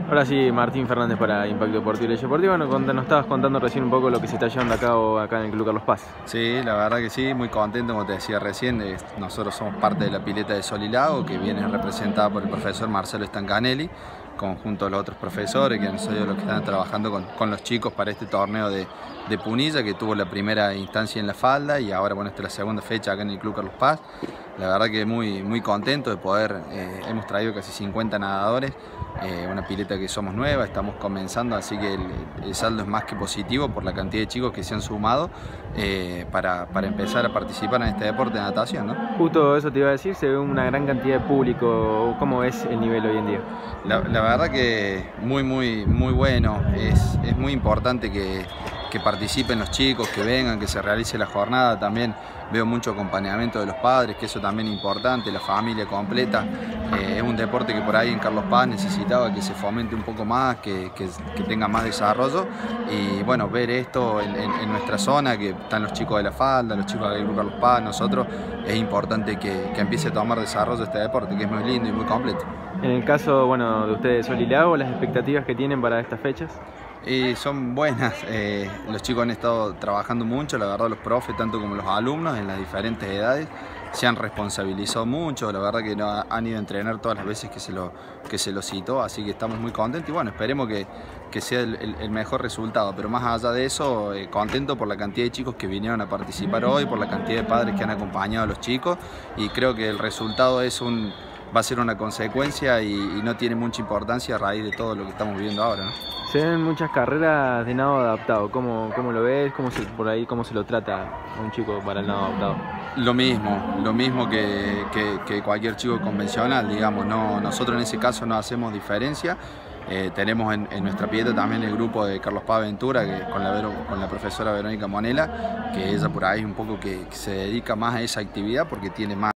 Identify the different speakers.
Speaker 1: Ahora sí, Martín Fernández para Impacto Deportivo y Ley Deportiva. Bueno, nos estabas contando recién un poco lo que se está llevando a cabo acá en el Club Carlos Paz.
Speaker 2: Sí, la verdad que sí, muy contento, como te decía recién. Nosotros somos parte de la pileta de Sol y Lago, que viene representada por el profesor Marcelo Stancanelli, junto a los otros profesores, que han sido los que están trabajando con los chicos para este torneo de Punilla, que tuvo la primera instancia en La Falda y ahora, bueno, esta es la segunda fecha acá en el Club Carlos Paz. La verdad que muy contento de poder, hemos traído casi 50 nadadores, una pileta que somos nueva, estamos comenzando, así que el saldo es más que positivo por la cantidad de chicos que se han sumado para empezar a participar en este deporte de natación, ¿no?
Speaker 1: Justo eso te iba a decir, se ve una gran cantidad de público. ¿Cómo es el nivel hoy en día?
Speaker 2: La verdad que muy bueno, es muy importante que participen los chicos, que vengan, que se realice la jornada. También veo mucho acompañamiento de los padres, que eso también es importante, la familia completa. Es un deporte que por ahí en Carlos Paz necesitaba que se fomente un poco más, que tenga más desarrollo, y bueno, ver esto en nuestra zona, que están los chicos de La Falda, los chicos del Club Carlos Paz, nosotros, es importante que empiece a tomar desarrollo este deporte, que es muy lindo y muy completo.
Speaker 1: En el caso, bueno, de ustedes, Sol y Lago, las expectativas que tienen para estas fechas.
Speaker 2: Son buenas, los chicos han estado trabajando mucho, la verdad, los profes, tanto como los alumnos en las diferentes edades, se han responsabilizado mucho, la verdad que han ido a entrenar todas las veces que se lo citó, así que estamos muy contentos y bueno, esperemos que sea el mejor resultado, pero más allá de eso, contento por la cantidad de chicos que vinieron a participar hoy, por la cantidad de padres que han acompañado a los chicos, y creo que el resultado va a ser una consecuencia y no tiene mucha importancia a raíz de todo lo que estamos viviendo ahora, ¿no?
Speaker 1: Se ven muchas carreras de nado adaptado. ¿Cómo lo ves? Por ahí cómo se lo trata a un chico para el nado adaptado?
Speaker 2: Lo mismo que cualquier chico convencional, digamos. No, nosotros en ese caso no hacemos diferencia. Tenemos en nuestra pileta también el grupo de Carlos Paz Ventura, con la profesora Verónica Monela, que ella por ahí un poco que se dedica más a esa actividad porque tiene más